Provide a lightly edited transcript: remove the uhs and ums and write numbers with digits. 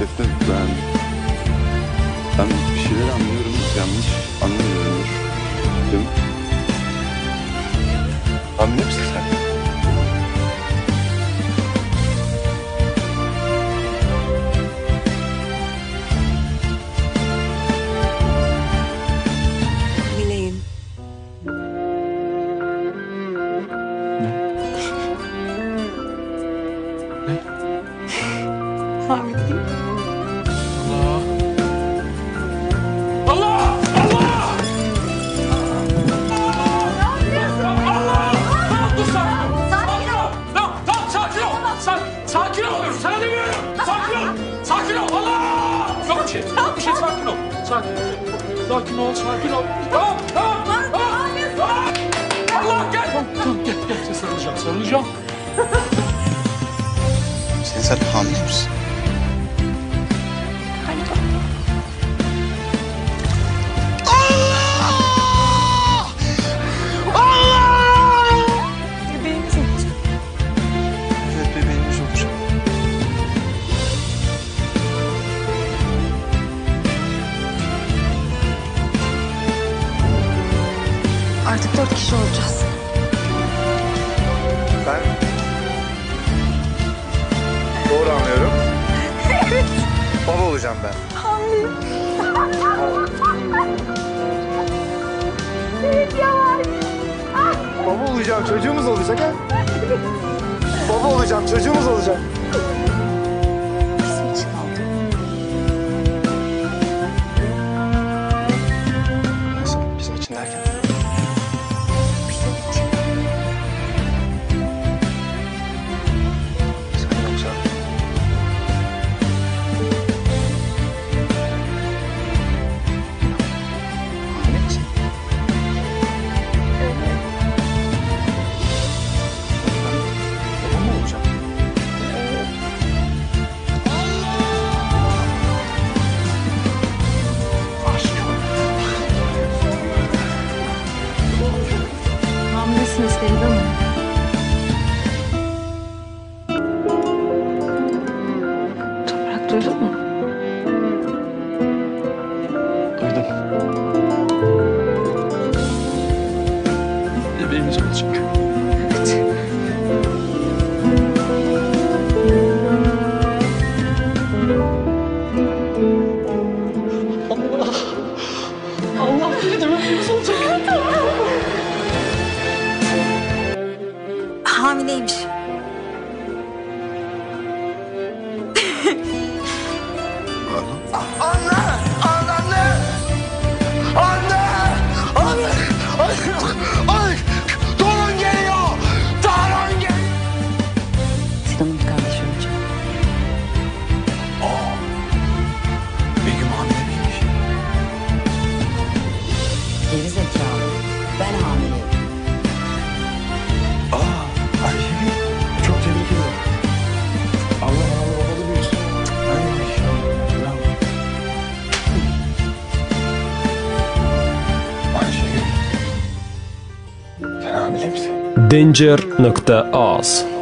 Defne, ben bir şeyler anlıyorum, yanlış anlamıyorumdur. Değil mi? Hamile misin sen? Hamileyim. Ne? Hamileyim. Allah! Allah! Dur sakin ol. Sakin ol. Tamam sakin ol. Sakin ol. Sana demiyorum. Sakin ol. Sakin ol. Allah! Yok bir şey. Yok bir şey. Sakin ol. Sakin ol. Sakin ol. Tamam. Allah gel. Tamam gel. Sarılacağım. Sen hamile misin? Bebeğimiz olacak. Evet, bebeğimiz olacak. Artık 4 kişi olacağız. Ben doğru anlıyorum. Evet. Baba olacağım ben. Hamileyim. Evet yavaş. Baba olacağım, çocuğumuz olacak ha? Baba olacağım, çocuğumuz olacak. Bizim için oldu. Bizim için derken. Bizim için. Sen yoksa... Hamile misin? Baba mı olacağım? Hamilesiniz Feride Hanım. Toprak duydun mu? Duydum. Bebeğimiz olacak. Evet. Allah beni de bebeğimiz olacak. Hamileymiş. Ay! Torun geliyor! Torun geliyor! Sinan'ın kardeşi olacak. Begüm hamile miymiş? Geri zekalı. Ben hamileyim. Ayşegül, çok tebrik ederim. Allah analı babalı büyüsün. Ay maşallah. Bravo. Ayşegül, sen hamile misin? Danger.az